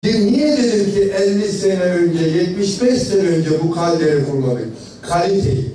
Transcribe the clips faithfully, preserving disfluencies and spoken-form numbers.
Niye dedim ki elli sene önce, yetmiş beş sene önce bu kaliteyi kurmadık? Kaliteyi.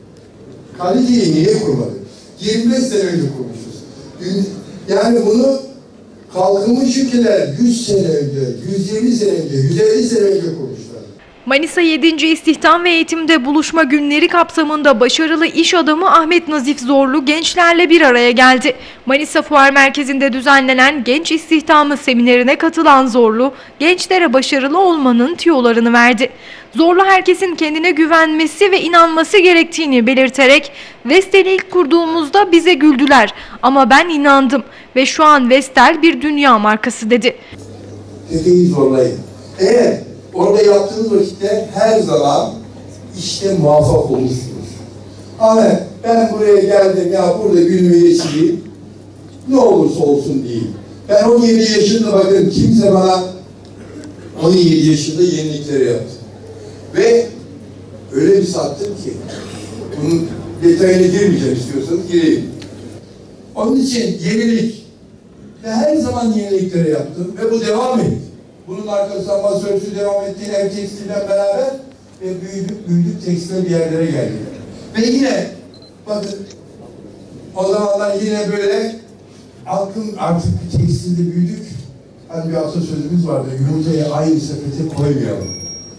Kaliteyi niye kurmadık? yirmi beş sene önce kurmuşuz. Yani bunu kalkınmış ülkeler yüz sene önce, yüz yirmi sene önce, yüz elli sene önce kurmuşlar. Manisa yedinci İstihdam ve Eğitimde Buluşma Günleri kapsamında başarılı iş adamı Ahmet Nazif Zorlu gençlerle bir araya geldi. Manisa Fuar Merkezi'nde düzenlenen Genç İstihdamı seminerine katılan Zorlu, gençlere başarılı olmanın tüyolarını verdi. Zorlu herkesin kendine güvenmesi ve inanması gerektiğini belirterek, Vestel'i ilk kurduğumuzda bize güldüler ama ben inandım ve şu an Vestel bir dünya markası dedi. Tepeyi zorlayın. Eğer orada yaptığınız vakitte her zaman işte muvaffak olursunuz. Ama ben buraya geldim ya burada günümü geçireyim, ne olursa olsun diyeyim. Ben on yedi yaşında bakın kimse bana on yedi yaşında yenilikleri yaptı. Ve öyle bir sattım ki bunun detayına girmeyeceğim, istiyorsanız gireyim. Onun için yenilik ve her zaman yenilikleri yaptım ve bu devam etti. Bunun arkasından masa örtüsü devam etti, ev tekstilden beraber ve büyüdük, büyüdük tekstil bir yerlere geldik. Ve yine bakın o zamanlar yine böyle aklım artık bir tekstilde büyüdük. Hani bir atasözümüz vardı, yumurtayı aynı sepete koymayalım.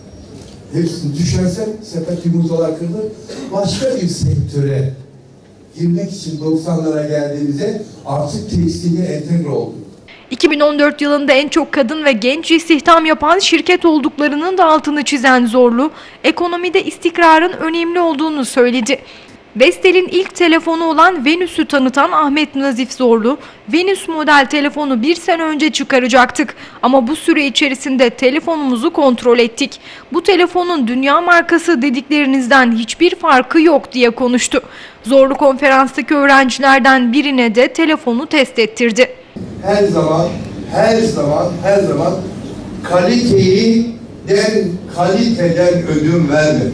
Hepsini düşersek sepet yumurtalar kırılır. Başka bir sektöre girmek için doksanlara geldiğimizde artık tekstile entegre olduk. iki bin on dört yılında en çok kadın ve genç istihdam yapan şirket olduklarının da altını çizen Zorlu, ekonomide istikrarın önemli olduğunu söyledi. Vestel'in ilk telefonu olan Venüs'ü tanıtan Ahmet Nazif Zorlu, Venüs model telefonu bir sene önce çıkaracaktık ama bu süre içerisinde telefonumuzu kontrol ettik. Bu telefonun dünya markası dediklerinizden hiçbir farkı yok diye konuştu. Zorlu konferanstaki öğrencilerden birine de telefonu test ettirdi. Her zaman, her zaman, her zaman kaliteyi den, kaliteden ödün vermedim.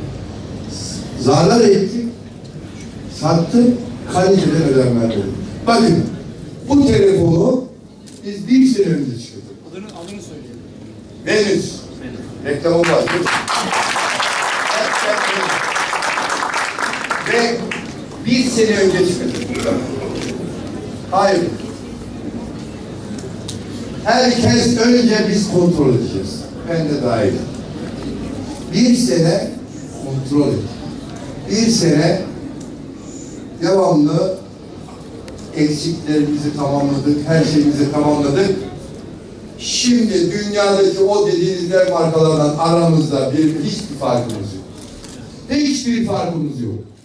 Zarar ettik, sattık, kaliteden ödün vermedim. Bakın, bu telefonu biz bir sene önce çıkardık. Adını, adını söyleyelim. Venüs. Reklamı var. Ve bir sene önce çıkardık. Hayır. Herkes önce biz kontrol edeceğiz. Ben de dahil. Bir sene kontrol et. Bir sene devamlı eksiklerimizi tamamladık, her şeyimizi tamamladık. Şimdi dünyadaki o dediğinizler markalardan aramızda bir hiçbir farkımız yok. Hiçbir farkımız yok.